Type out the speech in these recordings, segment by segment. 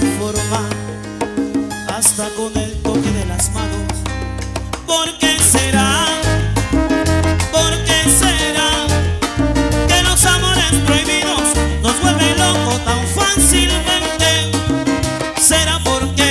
conforma hasta con el toque de las manos. ¿Por qué será? ¿Por qué será que los amores prohibidos nos vuelven locos tan fácilmente? ¿Será porque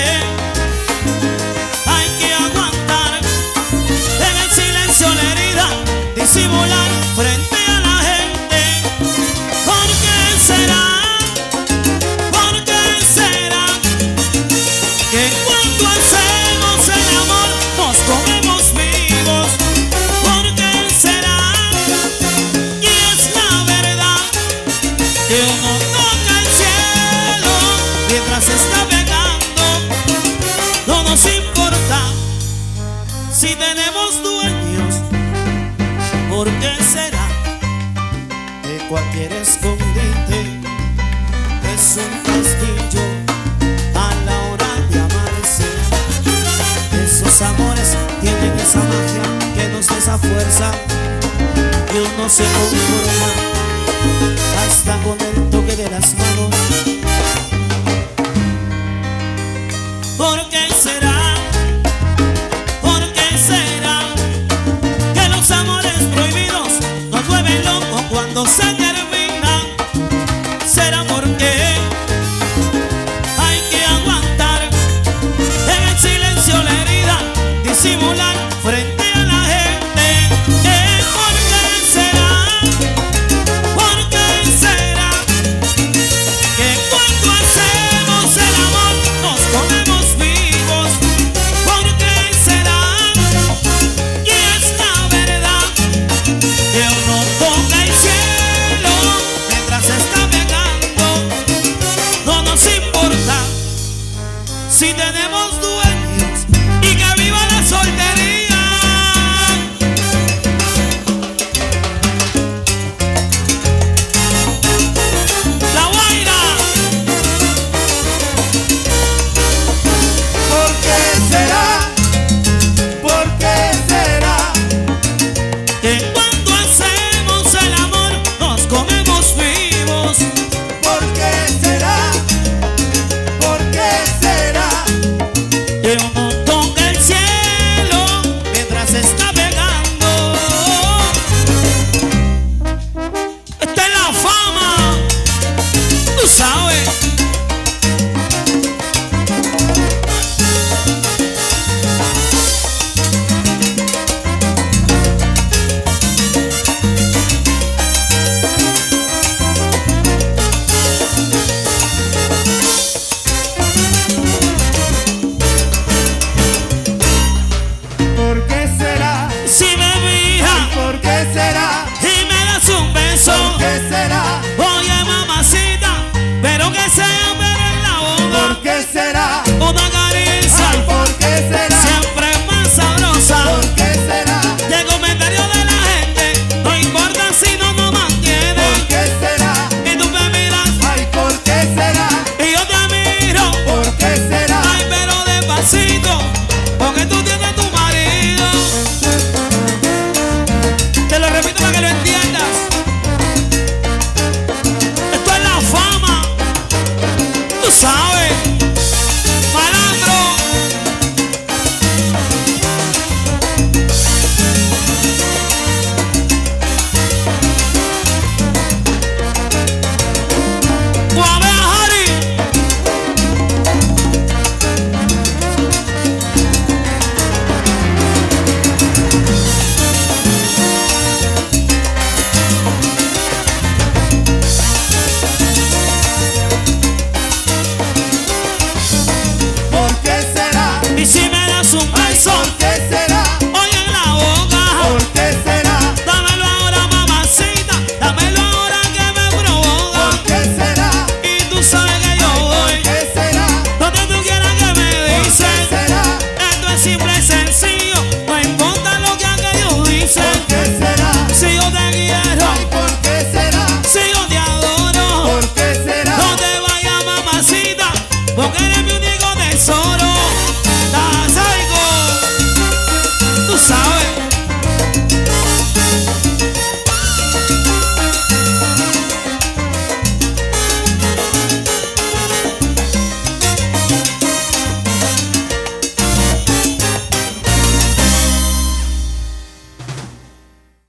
hay que aguantar en el silencio la herida, disimular frente a la gente? ¿Por qué será? ¿Por qué será que cuando hacemos el amor nos comemos vivos? ¿Por qué será? Y es la verdad que uno toca el cielo mientras se está pegando. No nos importa si tenemos dueños. ¿Por qué será que cualquier escondite es un castillo a la hora de amarse? Esos amores tienen esa magia que nos da esa fuerza y uno se conforma hasta con el toque de las manos. ¿Por qué será? ¿Por qué será que los amores prohibidos nos vuelven locos cuando se terminan? ¿Será porque hay que aguantar en el silencio la herida, disimular frente a la gente? ¿Por qué será? ¿Por qué será que cuando hacemos el amor nos comemos vivos? ¿Por qué será? Y es la verdad que uno toca el cielo mientras se está pegando. No nos importa si tenemos dueños y que viva la soltería. La Guaira. ¿Por qué será? ¿Por qué será? Que cuando hacemos el amor nos comemos vivos. ¿Por qué será? ¿Por qué será? Que uno toca el cielo mientras se está pegando. Esta es la fama, tú sabes. ¿Por qué será? Si me fijas ¿Por qué será? y me das un beso, ¿Por qué será? oye mamacita, pero que sea pero en la boca. ¿Por qué será?